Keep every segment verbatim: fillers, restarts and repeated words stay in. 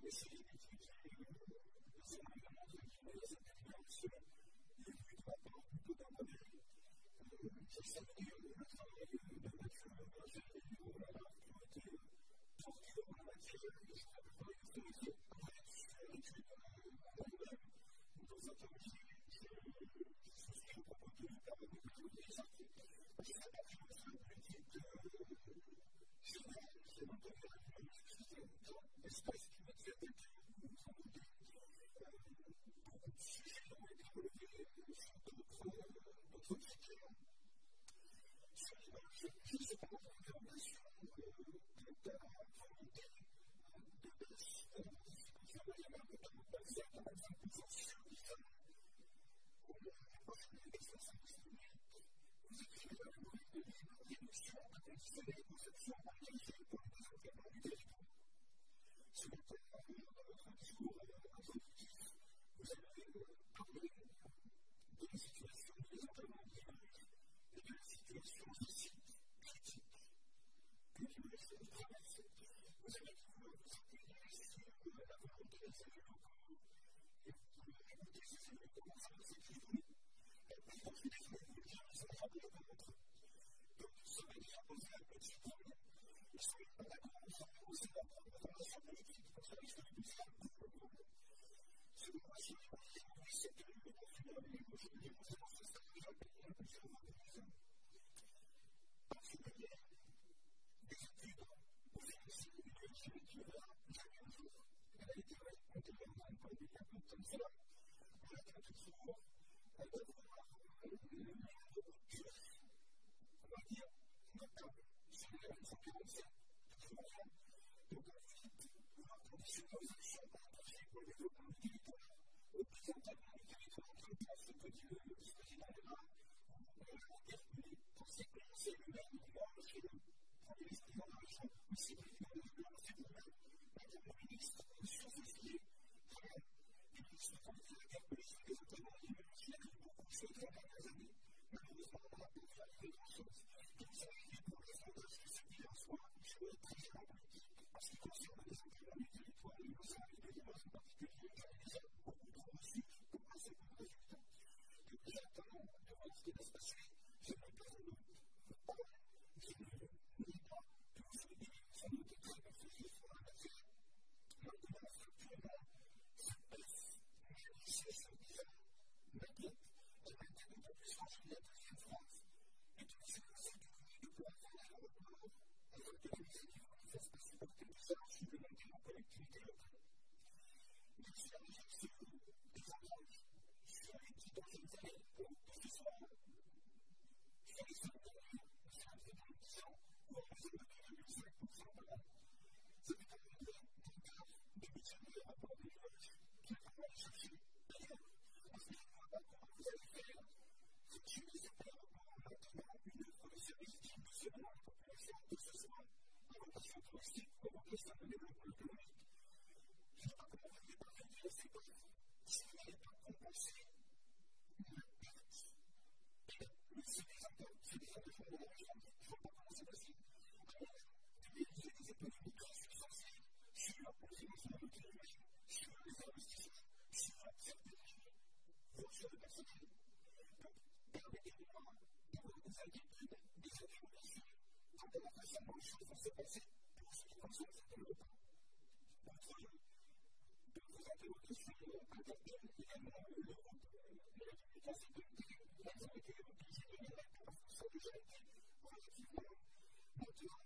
essayer d'étudier les éléments de les intelligences, les vues de la part plutôt d'un modèle. J'ai salué le travail de Mathieu Berger et Roland qui ont été portés en la matière, et je crois que vous avez fait aussi après sur l'étude en elle-même. Dans un temps, je souscris au propos de l'État de l'écologie, parce que ça n'a pas fait une politique générale, c'est l'entendu à l'université, dans l'espace qui m'a été attaqué, nous avons dit, beaucoup de sujets ont été relevés sur d'autres critères. Sur l'image, je ne sais pas en interrogation quant à la volonté de baisse de la participation nationale, notamment passée à quarante-cinq pour cent sur l'État. Au moins, la prochaine élection cinquante-huit, vous écrivez dans le modèle de libre réduction à conditionner les conceptions engagées pour le désenclavement du territoire. Ce matin, dans votre discours introductif, vous avez parlé de la situation du désenclavement de l'image et de la situation, je cite, critique que l'image traverse. Vous avez dit vouloir vous appuyer sur la volonté des élus locaux et vous pouvez écouter ces élus locaux pour savoir ce qu'ils voulaient. Et quand je suis désolé de vous le dire, ils sont rappelés à contre. Donc, ça va déjà poser un petit problème. Ils ne sont pas d'accord, ils sont aussi leur propre formation politique. Pour ça, ils sont les plus simples pour le monde. Ce que moi, je veux dire aujourd'hui, c'est que le confinement est aujourd'hui, on s'est lancé ça déjà payé à plusieurs reprises. Par ce biais, des études au financier de l'étude qui va jamais un jour. Elle a été intégrée dans un point de vue comme cela. On attend toujours d'avoir une rupture, on va dire, notable sur les mille neuf cent quarante-sept, toujours rien. Donc ensuite, on va conditionner aux actions partagées pour le développement du territoire, au désenclavement du territoire, en train de faire ce que dit le président de l'A, on l'a interpellé pour séquencer le maire du Nord, monsieur le Premier ministre de la région, monsieur le président de la République, vous-même, madame la ministre, sur ce sujet, quand même, le ministre de l'Intérieur a interpellé sur le désenclavement de l'image, il y a eu beaucoup ces trois dernières années. Malheureusement, on n'a pas pu arriver grand-chose. Et vous savez, pour les sondages qui se disent en soi, je vais être très gênant politique. En ce qui concerne le désenclavement du territoire, et le sein de l'image en particulier, j'en ai déjà beaucoup trop reçu pour un second résultat. Donc, j'attends de voir ce qui va se passer. Je n'ai pas de parole. Je ne nie pas que vous soyez sans doute très réfléchis sur la matière. Maintenant, structurellement, cette baisse, je dis c'est ce bizarre, m'inquiète. Et maintenant, on peut plus changer la deuxième phrase. Et donc, c'est comme ça que vous dites de pouvoir faire l'aéroport afin que les initiatives qui fassent passer pour quelque chose supplémentaire en collectivité locale. Donc, c'est la réflexion des engages sur les dix prochaines années pour que ce soit sur les cinq dernières, sur les deux dix ans, ou en raison de deux virgule cinq pour cent par an. Ça fait quand même des gaffes de budget de rapport de l'image qu'il va falloir aller chercher ailleurs. Parce que je ne vois pas comment vous allez faire fonctionner les aéroports en maintenant une offre de service digne de ce nom à la population, que ce soit à vocation touristique ou à vocation de développement économique. Je ne vois pas comment vous allez parvenir à ces postes si vous n'allez pas compenser la perte. Et c'est des engagements de la région. Je ne vois pas comment c'est possible. Alors, de réaliser des économies très substantielles sur le financement de l'autonomie, sur les investissements, sur certaines lignes, voire sur le personnel. Donc, permettez-moi d'avoir des inquiétudes, des interrogations quant à la façon dont les choses vont se passer pour ce qui concerne cet développement. D'autres interrogations interpellent également le groupe de la communication politique. Elles ont été évoquées, j'ai donné la réponse, ça a déjà été relativement maintenant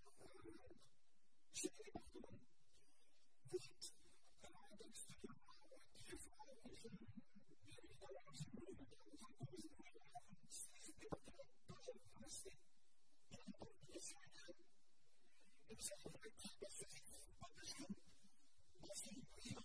chez les départements. Vous dites que dans un texte de loi qui fait froid, et je, bien évidemment, je ne voulais pas vous en cause, mais les départements peuvent rester. Il y a une obligation légale. Et ça devrait être très personnel, pas de jeu. Parce qu'il y a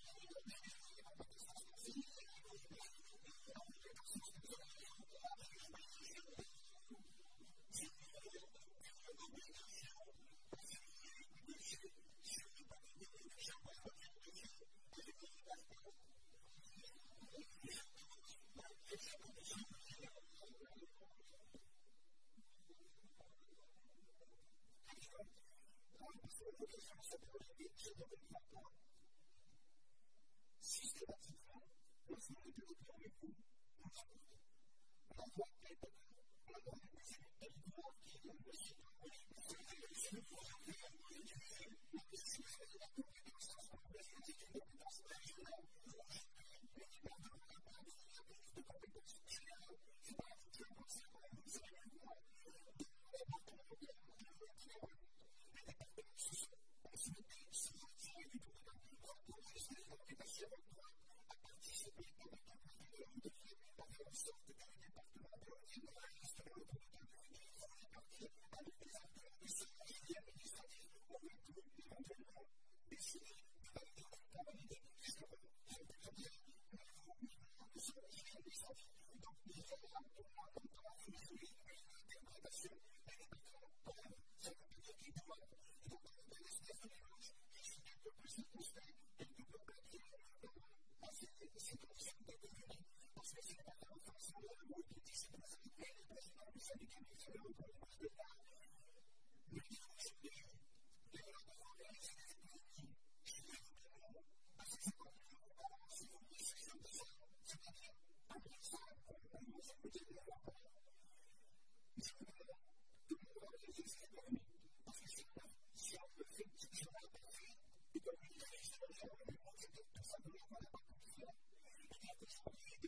systématiquement, lorsqu'on est développé avec vous, nous avons. On en voit plein de cas. On a des territoires qui ont aussi réussi à faire utiliser la possibilité de la compétence transfrontalière, c'est une compétence régionale. Aujourd'hui, les départements n'ont pas de compétences générales. C'est pas la fonction principale, vous savez mieux que moi. Donc, les départements ont bien les départements se sont ensuite sous-outillés du programme pour essayer d'organiser leur droit à participer dans le développement de leur dossier, à faire en sorte que les départements deviennent réalistes dans le programme. Et il faut répartir avec des acteurs de ce suivi administratif. On va tout éventuellement décider de valider ou de pas valider jusqu'à présent. C'est très bien, mais il faut minimum de ce suivi administratif. Donc, il y a là, pour moi, comme travail, une interprétation des départements peuvent s'accompagner qui doivent. Et donc, dans une espèce de mélange, je suis quelque peu circonspect, quelque peu perdu à ces conditions d'autonomie. Parce que c'est le département forcément de la loi qui décide de ça. Et le président du syndicat mixte pour l'image de l'art me dit aujourd'hui, les gens doivent organiser des économies. Je suis vraiment à ces cinquante millions de dollars si vous voulez section de ça, c'est-à-dire un million cinq pour le niveau de côté de l'Europe. Je me demande comment on va organiser ces économies. Parce que si on le fait, si on l'a pas fait, et comme il y a des gens, on va tout simplement qu'on n'a pas pu faire. Et bien que ça,